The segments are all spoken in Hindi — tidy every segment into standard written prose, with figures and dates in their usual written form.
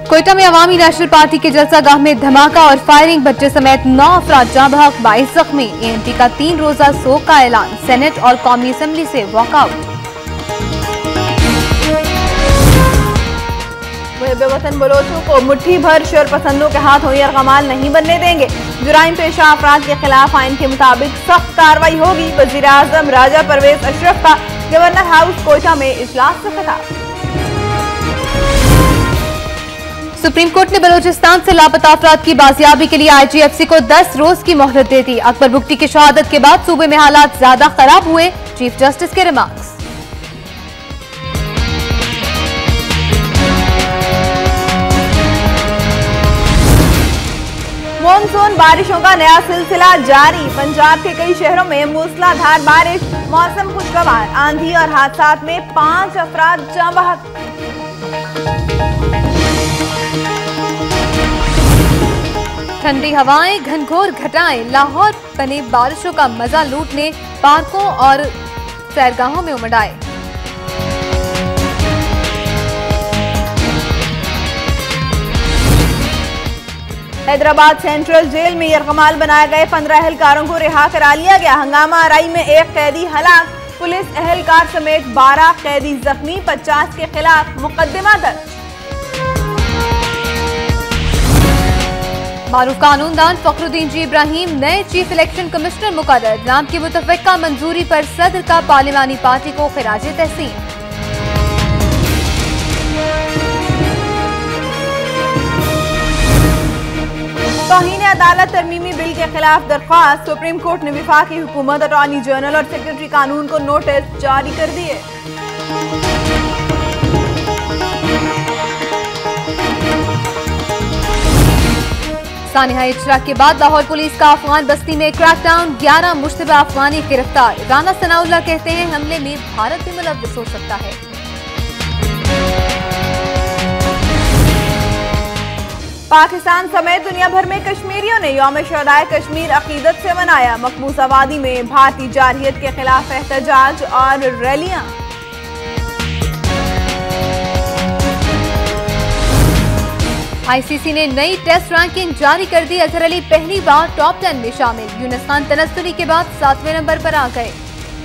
कोयटा में अवामी नेशनल पार्टी के जलसागाह में धमाका और फायरिंग, बच्चे समेत 9 अफराद जाँ बहक, 22 जख्मी। एएनपी का 3 रोजा शोक का ऐलान, सेनेट और कौमी असेंबली से वॉकआउट। बेवतन बलोचों को मुट्ठी भर शोरपसंदों के हाथ हुई अरगमाल नहीं बनने देंगे। जुराइम पेशा अफराद के खिलाफ आइन के मुताबिक सख्त कार्रवाई होगी। वजीर आजम राजा परवेज अशरफ का गवर्नर हाउस कोयटा में इजलास से खिताब। सुप्रीम कोर्ट ने बलोचिस्तान से लापता अफराद की बाजियाबी के लिए IGFC को 10 रोज की मोहलत दे दी। अकबर बुख्ती की शहादत के बाद सूबे में हालात ज्यादा खराब हुए, चीफ जस्टिस के रिमार्क्स। मानसून बारिशों का नया सिलसिला जारी। पंजाब के कई शहरों में मूसलाधार बारिश, मौसम खुशगवार। आंधी और हादसात में 5 अफराद जाँ बहक। ठंडी हवाएं, घनघोर घटाएं, लाहौर बने बारिशों का मजा लूटने, पार्कों और सैरगाहों में उमड़ आए। हैदराबाद सेंट्रल जेल में यरगमाल बनाए गए 15 एहलकारों को रिहा करा लिया गया। हंगामा आराई में 1 कैदी हलाक, पुलिस एहलकार समेत 12 कैदी जख्मी, 50 के खिलाफ मुकदमा दर्ज। मारूफ कानूनदान फखरुद्दीन जी इब्राहिम नए चीफ इलेक्शन कमिश्नर मुकर्रर। नाम की मुतफ़िका मंजूरी पर सदर का पार्लिमानी पार्टी को खिराज तहसीन। तौहीन अदालत तरमीमी बिल के खिलाफ दरख्वास्त। सुप्रीम कोर्ट ने वफाकी हुकूमत, अटॉर्नी जनरल और सेक्रेटरी कानून को नोटिस जारी कर दिए। सानिहा इजरा के बाद लाहौर पुलिस का अफगान बस्ती में क्रैकडाउन, 11 मुश्तबा अफगानी गिरफ्तार। राना सनाउल्लाह कहते हैं हमले में भारत भी मुलव्वस हो सकता है। पाकिस्तान समेत दुनिया भर में कश्मीरियों ने यौम शहदाए कश्मीर अकीदत से मनाया। मकबूज आबादी में भारतीय जारहियत के खिलाफ एहतजाज और रैलियां। ICC ने नई टेस्ट रैंकिंग जारी कर दी। अजहर अली पहली बार टॉप 10 में शामिल। यूनुस खान तनस्सुरी के बाद 7वें नंबर पर आ गए।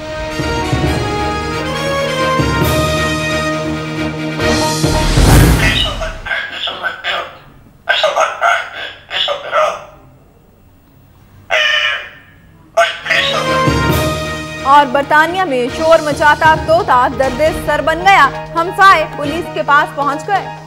और बरतानिया में शोर मचाता तोता दर्द सर बन गया। हमसाए पुलिस के पास पहुंच गए।